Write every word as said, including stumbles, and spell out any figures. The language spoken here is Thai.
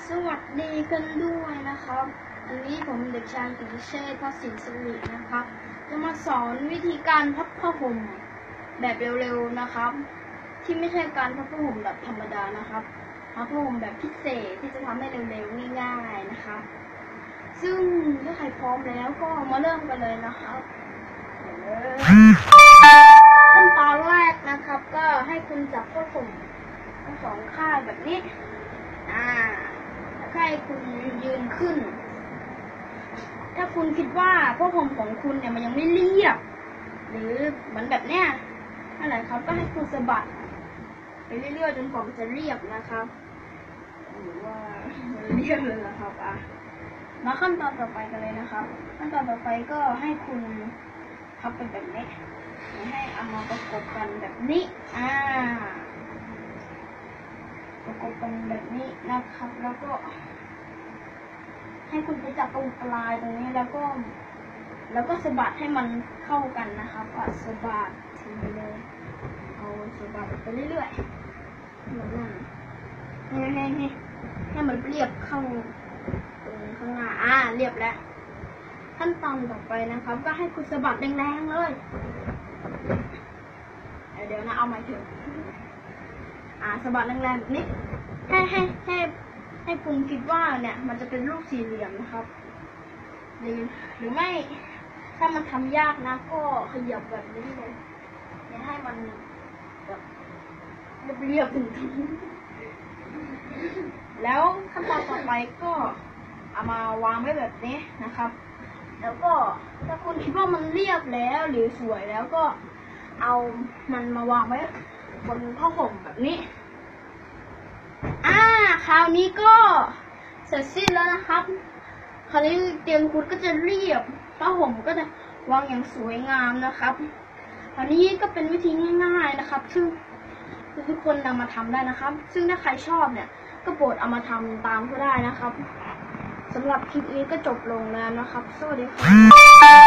สวัสดีกันด้วยนะครับอันนี้ผมเด็กชายกิติเชษฐ์ พสินสิรินะครับจะมาสอนวิธีการพับผ้าห่มแบบเร็วๆนะครับที่ไม่ใช่การพับผ้าห่มแบบธรรมดานะครับพับผ้าห่มแบบพิเศษที่จะทำให้เร็วๆง่ายๆนะครับซึ่งถ้าใครพร้อมแล้วก็มาเริ่มกันเลยนะครับขั้นตอนแรกนะครับก็ให้คุณจับผ้าห่มทั้งสองข้างแบบนี้อ่าให้คุณยืนขึ้นถ้าคุณคิดว่าผ้าห่มของคุณเนี่ยมันยังไม่เรียบหรือเหมือนแบบเนี้ยนั่นแหละครับก็ให้คุณสะบัดไปเรื่อยๆจนกว่ามันจะเรียบนะครับหรือว่าเรียบเลยนะครับอ่ะมาขั้นตอนต่อไปกันเลยนะครับขั้นตอนต่อไปก็ให้คุณพับเป็นแบบนี้ให้เอามาประกบกันแบบนี้อ่าประกบกันแบบนี้นะครับแล้วก็ให้คุณไปจับตรงปลายตรงนี้แล้วก็แล้วก็สะบัดให้มันเข้ากันนะครับอ่ะสะบัดทีเลยเอาสะบัดไปเรื่อยๆแบบนั้นให้ให้ให้ให้มันเรียบเข้าตรงข้างหน้าอ่าเรียบแล้วขั้นตอนต่อไปนะครับก็ให้คุณสะบัดแรงๆเลยเดี๋ยวนะเอาไม้ถึงอ่าสะบัดแรงๆแบบนี้ให้ให้ให้ให้คุณคิดว่าเนี่ยมันจะเป็นรูปสี่เหลี่ยมนะครับหรือหรือไม่ถ้ามันทำยากนะก็ขยับแบบนี้เลยอย่าให้มันแบบเรียบๆถึงแล้วขั้นตอนต่อไปก็เอามาวางไว้แบบนี้นะครับแล้วก็ถ้าคุณคิดว่ามันเรียบแล้วหรือสวยแล้วก็เอามันมาวางไว้บนผ้าห่มแบบนี้อ่าคราวนี้ก็เสร็จสิ้นแล้วนะครับคราวนี้เตียงคุณก็จะเรียบผ้าห่มก็จะวางอย่างสวยงามนะครับอันนี้ก็เป็นวิธีง่ายๆนะครับซึ่งทุกคนนำมาทำได้นะครับซึ่งถ้าใครชอบเนี่ยก็โปรดเอามาทำตามก็ได้นะครับสำหรับคลิปนี้ก็จบลงแล้วนะครับสวัสดีครับ